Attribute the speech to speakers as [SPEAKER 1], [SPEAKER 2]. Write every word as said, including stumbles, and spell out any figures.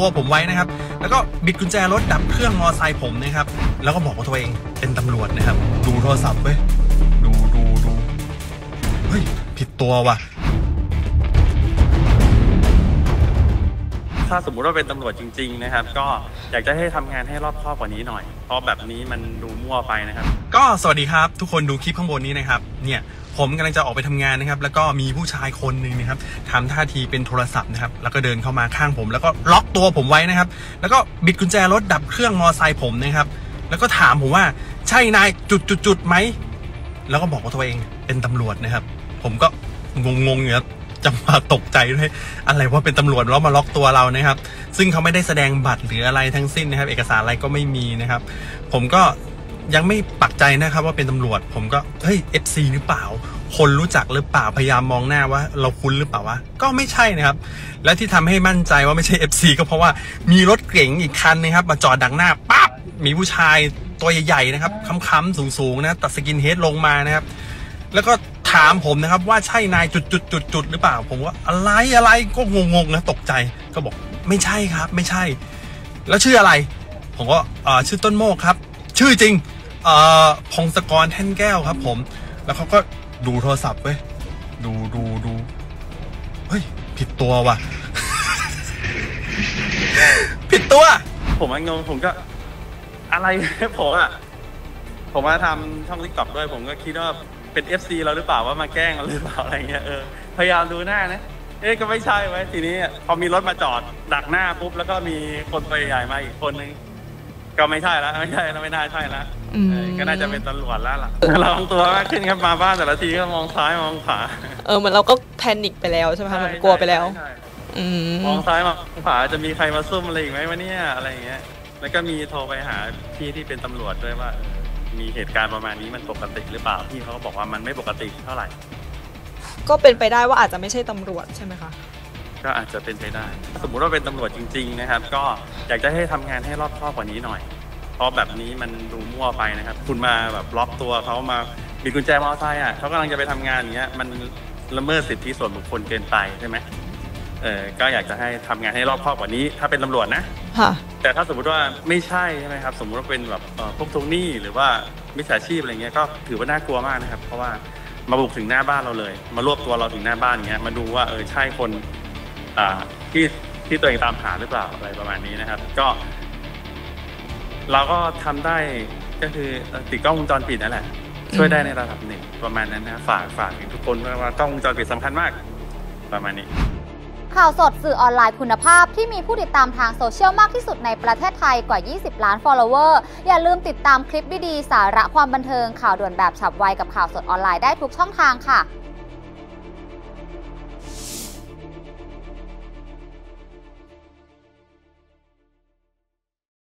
[SPEAKER 1] ตัวผมไว้นะครับแล้วก็บิดกุญแจรถดับเครื่องมอเตอร์ไซค์ผมนะครับแล้วก็บอกว่าตัวเองเป็นตำรวจนะครับดูโทรศัพท์เว้ยดูดูดูเฮ้ยผิดตัวว่ะ
[SPEAKER 2] ถ้าสมมุติว่าเป็นตำรวจจริงๆนะครับก็อยากจะให้ทำงานให้รอบคอบกว่านี้หน่อยเพราะแบบนี้มันดูมั่วไปนะครับ
[SPEAKER 1] ก็สวัสดีครับทุกคนดูคลิปข้างบนนี้นะครับเนี่ยผมกำลังจะออกไปทำงานนะครับแล้วก็มีผู้ชายคนหนึ่งนะครับทำท่าทีเป็นโทรศัพท์นะครับแล้วก็เดินเข้ามาข้างผมแล้วก็ล็อกตัวผมไว้นะครับแล้วก็บิดกุญแจรถดับเครื่องมอเตอร์ไซค์ผมนะครับแล้วก็ถามผมว่าใช่นายจุดจุดจุดไหมแล้วก็บอกว่าตัวเองเป็นตำรวจนะครับผมก็งงๆอยู่ครับจังหวะตกใจด้วยอะไรว่าเป็นตำรวจแล้วมาล็อกตัวเรานะครับซึ่งเขาไม่ได้แสดงบัตรหรืออะไรทั้งสิ้นนะครับเอกสารอะไรก็ไม่มีนะครับผมก็ยังไม่ปักใจนะครับว่าเป็นตำรวจผมก็เฮ้ย เอฟ ซี หรือเปล่าคนรู้จักหรือเปล่าพยายามมองหน้าว่าเราคุ้นหรือเปล่าวะก็ไม่ใช่นะครับและที่ทำให้มั่นใจว่าไม่ใช่ เอฟ ซี ก็เพราะว่ามีรถเก๋งอีกคันนะครับมาจอดดักหน้าปั๊บมีผู้ชายตัวใหญ่ๆนะครับค้ำๆสูงๆนะตัดสกินเฮดลงมานะครับแล้วก็ถามผมนะครับว่าใช่นายจุดจุดจุดจุดหรือเปล่าผมว่าอะไรอะไรก็งงๆนะตกใจก็บอกไม่ใช่ครับไม่ใช่แล้วชื่ออะไรผมก็ชื่อต้นโมกครับชื่อจริงพงศกรแท่นแก้วครับผมแล้วเขาก็ดูโทรศัพท์เว้ยดูดูดูเฮ้ยผิดตัวว่ะ ผิดตัว
[SPEAKER 2] ผมงงผมก็อะไรผมอ่ะผมมาทำช่อง ติ๊กต็อก ด้วยผมก็คิดว่าเป็น เอฟ ซี เราหรือเปล่าว่ามาแกล้งเราหรือเปล่าอะไรเงี้ยเออพยายามดูหน้านะเอ๊ะก็ไม่ใช่ไว้ทีนี้พอมีรถมาจอดดักหน้าปุ๊บแล้วก็มีคนตัวใหญ่มาอีกคนนึงก็ไม่ใช่แล้วไม่ใช่แล้วไม่น่าใช่แล้วก็น่าจะเป็นตำรวจแล้วล่ะระวังตัวมากขึ้นครับมาบ้านแต่ละทีก็มองซ้ายมองขวา
[SPEAKER 3] เออเหมือนเราก็แพนิคไปแล้วใช่ไหมคะมันกลัวไปแล้ว
[SPEAKER 2] มองซ้ายมองขวาจะมีใครมาซุ่มอะไรอีกไหมวะเนี่ยอะไรอย่างเงี้ยแล้วก็มีโทรไปหาพี่ที่เป็นตำรวจด้วยว่ามีเหตุการณ์ประมาณนี้มันปกติหรือเปล่าพี่เขาก็บอกว่ามันไม่ปกติเท่าไหร่
[SPEAKER 3] ก็เป็นไปได้ว่าอาจจะไม่ใช่ตำรวจใช่ไหมคะ
[SPEAKER 2] ก็อาจจะเป็นไปได้สมมุติว่าเป็นตำรวจจริงๆนะครับก็อยากจะให้ทำงานให้รอบคอบกว่านี้หน่อยเพราะแบบนี้มันดูมั่วไปนะครับคุณมาแบบล็อกตัวเขามาบิดกุญแจมอเตอร์ไซค์อ่ะเขากำลังจะไปทำงานอย่างเงี้ยมันละเมิดสิทธิส่วนบุคคลเกินไปใช่ไหมเออก็อยากจะให้ทำงานให้รอบคอบกว่านี้ถ้าเป็นตำรวจนะแต่ถ้าสมมติว่าไม่ใช่ใช่ไหมครับสมมติว่าเป็นแบบพวกทวงหนี้หรือว่ามิจฉาชีพอะไรเงี้ยก็ถือว่าน่ากลัวมากนะครับเพราะว่ามาบุกถึงหน้าบ้านเราเลยมารวบตัวเราถึงหน้าบ้านอย่างเงี้ยมาดูว่าเออใช่คนอ่าที่ที่ตัวเองตามหาหรือเปล่าอะไรประมาณนี้นะครับก็เราก็ทำได้ก็คือติดกล้องวงจรปิดนั่นแหละช่วยได้ในระดับหนึ่งประมาณนั้นนะฝากฝากถึงทุกคนว่ากล้องวงจรปิดสำคัญมากประมาณนี้
[SPEAKER 4] ข่าวสดสื่อออนไลน์คุณภาพที่มีผู้ติดตามทางโซเชียลมากที่สุดในประเทศไทยกว่ายี่สิบล้าน follower อย่าลืมติดตามคลิปดีๆสาระความบันเทิงข่าวด่วนแบบฉับไวกับข่าวสดออนไลน์ได้ทุกช่องทางค่ะ